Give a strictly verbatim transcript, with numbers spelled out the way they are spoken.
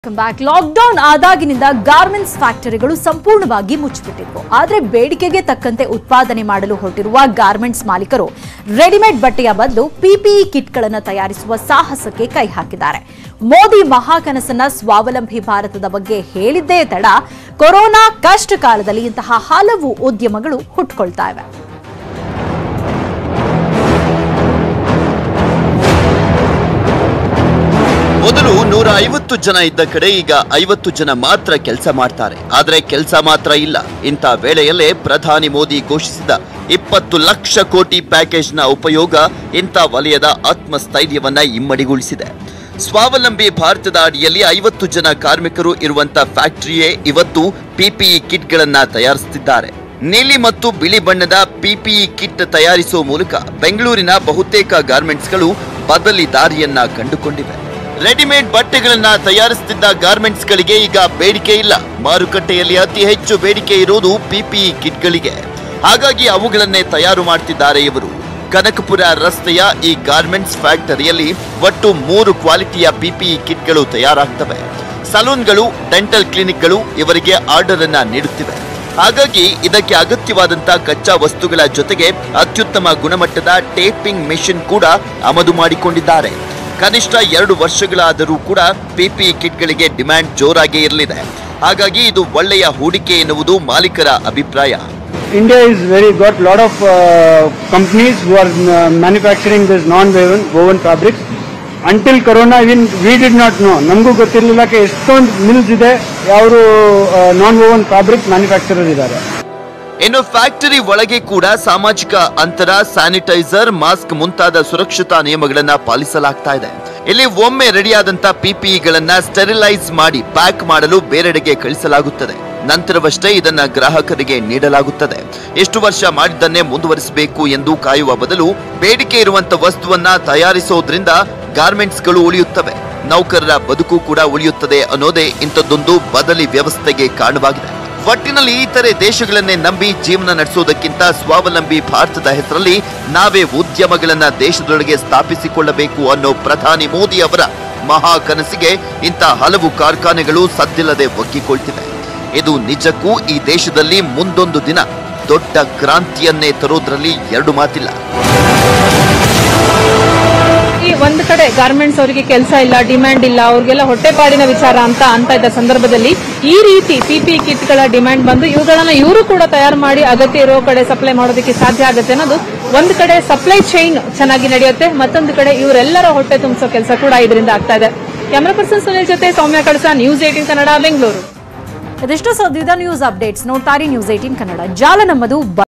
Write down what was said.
Back lockdown ಆದಾಗಿನಿಂದ garments ಫ್ಯಾಕ್ಟರಿಗಳು ಸಂಪೂರ್ಣವಾಗಿ ಮುಚ್ಚಿಬಿಟ್ಟಿದ್ವು. ಆದರೆ ಬೇಡಿಕೆಗೆ ತಕ್ಕಂತೆ ಉತ್ಪಾದನೆ ಮಾಡಲು ಹೊರಟಿರುವ ಗಾರ್ಮೆಂಟ್ಸ್ ಮಾಲೀಕರು ರೆಡಿಮೇಡ್ ಬಟ್ಟೆಯ ಬದಲು ಪಿಪಿಇ ಕಿಟ್ಗಳನ್ನು ತಯಾರಿಸುವ ಸಾಹಸಕ್ಕೆ ಕೈ ಹಾಕಿದ್ದಾರೆ. ಮೋದಿ ಮಹಾಕನಸನ್ನ ಸ್ವಾವಲಂಬಿ ಭಾರತದ ಬಗ್ಗೆ ಹೇಳಿದ್ದೇ ತಡ ಕೊರೋನಾ ಕಷ್ಟ ಕಾಲದಲ್ಲಿ ಇಂತಹ ಹಲವು ಉದ್ಯಮಗಳು ಹುಟ್ಟುಕೊಳ್ತಾ ಇವೆ. ಮೊದಲು ನೂರ ಐವತ್ತು ಜನ ಇದ್ದ ಕಡೆ ಈಗ ಐವತ್ತು ಜನ ಮಾತ್ರ ಕೆಲಸ ಮಾಡ್ತಾರೆ. ಆದರೆ ಕೆಲಸ ಮಾತ್ರ ಇಲ್ಲ. ಇಂಥ ವೇಳೆಯಲ್ಲೇ ಪ್ರಧಾನಿ ಮೋದಿ ಘೋಷಿಸಿದ ಇಪ್ಪತ್ತು ಲಕ್ಷ ಕೋಟಿ ಪ್ಯಾಕೇಜ್ನ ಉಪಯೋಗ ಇಂಥ ವಲಯದ ಆತ್ಮಸ್ಥೈರ್ಯವನ್ನ ಇಮ್ಮಡಿಗೊಳಿಸಿದೆ. ಸ್ವಾವಲಂಬಿ ಭಾರತದ ಅಡಿಯಲ್ಲಿ ಐವತ್ತು ಜನ ಕಾರ್ಮಿಕರು ಇರುವಂತ ಫ್ಯಾಕ್ಟರಿಯೇ ಇವತ್ತು ಪಿಪಿಇ ಕಿಟ್ಗಳನ್ನ ತಯಾರಿಸುತ್ತಿದ್ದಾರೆ. ನೀಲಿ ಮತ್ತು ಬಿಳಿ ಬಣ್ಣದ ಪಿಪಿಇ ಕಿಟ್ ತಯಾರಿಸುವ ಮೂಲಕ ಬೆಂಗಳೂರಿನ ಬಹುತೇಕ ಗಾರ್ಮೆಂಟ್ಸ್ಗಳು ಬದಲಿ ದಾರಿಯನ್ನ ಕಂಡುಕೊಂಡಿವೆ. ರೆಡಿಮೇಡ್ ಬಟ್ಟೆಗಳನ್ನ ತಯಾರಿಸುತ್ತಿದ್ದ ಗಾರ್ಮೆಂಟ್ಸ್ಗಳಿಗೆ ಈಗ ಬೇಡಿಕೆ ಇಲ್ಲ. ಮಾರುಕಟ್ಟೆಯಲ್ಲಿ ಅತಿ ಹೆಚ್ಚು ಬೇಡಿಕೆ ಇರುವುದು ಪಿಪಿಇ ಕಿಟ್ಗಳಿಗೆ. ಹಾಗಾಗಿ ಅವುಗಳನ್ನೇ ತಯಾರು ಮಾಡುತ್ತಿದ್ದಾರೆ ಇವರು. ಕನಕಪುರ ರಸ್ತೆಯ ಈ ಗಾರ್ಮೆಂಟ್ಸ್ ಫ್ಯಾಕ್ಟರಿಯಲ್ಲಿ ಒಟ್ಟು ಮೂರು ಕ್ವಾಲಿಟಿಯ ಪಿಪಿಇ ಕಿಟ್ಗಳು ತಯಾರಾಗ್ತವೆ. ಸಲೂನ್ಗಳು, ಡೆಂಟಲ್ ಕ್ಲಿನಿಕ್ಗಳು ಇವರಿಗೆ ಆರ್ಡರ್ ಅನ್ನ ನೀಡುತ್ತಿವೆ. ಹಾಗಾಗಿ ಇದಕ್ಕೆ ಅಗತ್ಯವಾದಂತಹ ಕಚ್ಚಾ ವಸ್ತುಗಳ ಜೊತೆಗೆ ಅತ್ಯುತ್ತಮ ಗುಣಮಟ್ಟದ ಟೇಪಿಂಗ್ ಮೆಷಿನ್ ಕೂಡ ಆಮದು ಮಾಡಿಕೊಂಡಿದ್ದಾರೆ. ಕನಿಷ್ಠ ಎರಡು ವರ್ಷಗಳಾದರೂ ಕೂಡ ಪಿಪಿಇ ಕಿಟ್ಗಳಿಗೆ ಡಿಮ್ಯಾಂಡ್ ಜೋರಾಗಿ ಇರಲಿದೆ. ಹಾಗಾಗಿ ಇದು ಒಳ್ಳೆಯ ಹೂಡಿಕೆ ಎನ್ನುವುದು ಮಾಲೀಕರ ಅಭಿಪ್ರಾಯ. India is very got lot of uh, companies who are uh, manufacturing this non-woven woven fabrics. Until Corona, even we did not know. ನಮಗೂ ಗೊತ್ತಿರಲಿಲ್ಲ ಕೆ ಎಷ್ಟೊಂದು ಮಿಲ್ಸ್ ಇದೆ ಯಾರು ನಾನ್ ವೋವನ್ ಫ್ಯಾಬ್ರಿಕ್ ಮ್ಯಾನುಫ್ಯಾಕ್ಚರರ್ ಇದ್ದಾರೆ. ಇನ್ನು ಫ್ಯಾಕ್ಟರಿ ಒಳಗೆ ಕೂಡ ಸಾಮಾಜಿಕ ಅಂತರ, ಸ್ಯಾನಿಟೈಸರ್, ಮಾಸ್ಕ್ ಮುಂತಾದ ಸುರಕ್ಷತಾ ನಿಯಮಗಳನ್ನ ಪಾಲಿಸಲಾಗ್ತಾ ಇದೆ. ಇಲ್ಲಿ ಒಮ್ಮೆ ರೆಡಿಯಾದಂತ ಪಿಪಿಇಗಳನ್ನ ಸ್ಟೆರಿಲೈಸ್ ಮಾಡಿ ಪ್ಯಾಕ್ ಮಾಡಲು ಬೇರೆಡೆಗೆ ಕಳಿಸಲಾಗುತ್ತದೆ. ನಂತರವಷ್ಟೇ ಇದನ್ನ ಗ್ರಾಹಕರಿಗೆ ನೀಡಲಾಗುತ್ತದೆ. ಎಷ್ಟು ವರ್ಷ ಮಾಡಿದ್ದನ್ನೇ ಮುಂದುವರಿಸಬೇಕು ಎಂದು ಕಾಯುವ ಬದಲು ಬೇಡಿಕೆ ಇರುವಂತ ವಸ್ತುವನ್ನ ತಯಾರಿಸೋದ್ರಿಂದ ಗಾರ್ಮೆಂಟ್ಸ್ಗಳು ಉಳಿಯುತ್ತವೆ, ನೌಕರರ ಬದುಕು ಕೂಡ ಉಳಿಯುತ್ತದೆ ಅನ್ನೋದೇ ಇಂಥದ್ದೊಂದು ಬದಲಿ ವ್ಯವಸ್ಥೆಗೆ ಕಾರಣವಾಗಿದೆ. ಒಟ್ಟಿನಲ್ಲಿ ಇತರೆ ದೇಶಗಳನ್ನೇ ನಂಬಿ ಜೀವನ ನಡೆಸೋದಕ್ಕಿಂತ ಸ್ವಾವಲಂಬಿ ಭಾರತದ ಹೆಸರಲ್ಲಿ ನಾವೇ ಉದ್ಯಮಗಳನ್ನ ದೇಶದೊಳಗೆ ಸ್ಥಾಪಿಸಿಕೊಳ್ಳಬೇಕು ಅನ್ನೋ ಪ್ರಧಾನಿ ಮೋದಿ ಅವರ ಮಹಾ ಕನಸಿಗೆ ಇಂಥ ಹಲವು ಕಾರ್ಖಾನೆಗಳು ಸದ್ದಿಲ್ಲದೆ ಒಗ್ಗಿಕೊಳ್ತಿವೆ. ಇದು ನಿಜಕ್ಕೂ ಈ ದೇಶದಲ್ಲಿ ಮುಂದೊಂದು ದಿನ ದೊಡ್ಡ ಕ್ರಾಂತಿಯನ್ನೇ ತರೋದ್ರಲ್ಲಿ ಎರಡು ಮಾತಿಲ್ಲ. ಈ ಒಂದು ಕಡೆ ಗಾರ್ಮೆಂಟ್ಸ್ ಅವರಿಗೆ ಕೆಲಸ ಇಲ್ಲ, ಡಿಮ್ಯಾಂಡ್ ಇಲ್ಲ, ಅವ್ರಿಗೆಲ್ಲ ಹೊಟ್ಟೆಪಾಡಿನ ವಿಚಾರ ಅಂತ ಅಂತ ಇದ್ದ ಸಂದರ್ಭದಲ್ಲಿ ಈ ರೀತಿ ಪಿಪಿಇ ಕಿಟ್ಗಳ ಡಿಮ್ಯಾಂಡ್ ಬಂದು ಇವುಗಳನ್ನ ಇವರು ಕೂಡ ತಯಾರು ಮಾಡಿ ಅಗತ್ಯ ಇರೋ ಕಡೆ ಸಪ್ಲೈ ಮಾಡೋದಕ್ಕೆ ಸಾಧ್ಯ ಆಗುತ್ತೆ ಅನ್ನೋದು ಒಂದು ಕಡೆ ಸಪ್ಲೈ ಚೈನ್ ಚೆನ್ನಾಗಿ ನಡೆಯುತ್ತೆ, ಮತ್ತೊಂದು ಕಡೆ ಇವರೆಲ್ಲರ ಹೊಟ್ಟೆ ತುಂಬಿಸೋ ಕೆಲಸ ಕೂಡ ಇದರಿಂದ ಆಗ್ತಾ ಇದೆ. ಕ್ಯಾಮರಾ ಪರ್ಸನ್ ಸುನಿಲ್ ಜೊತೆ ಸೌಮ್ಯ ಕಳಸ, ನ್ಯೂಸ್ ಏಟೀನ್ ಕನ್ನಡ, ಬೆಂಗಳೂರು. ಇದಿಷ್ಟು ಸದ್ಯದ ನ್ಯೂಸ್ ಅಪ್ಡೇಟ್ಸ್. ನೋಡ್ತಾರೆ ನ್ಯೂಸ್ ಏಟೀನ್ ಕನ್ನಡ. ಜಾಲ ನಮ್ಮದು.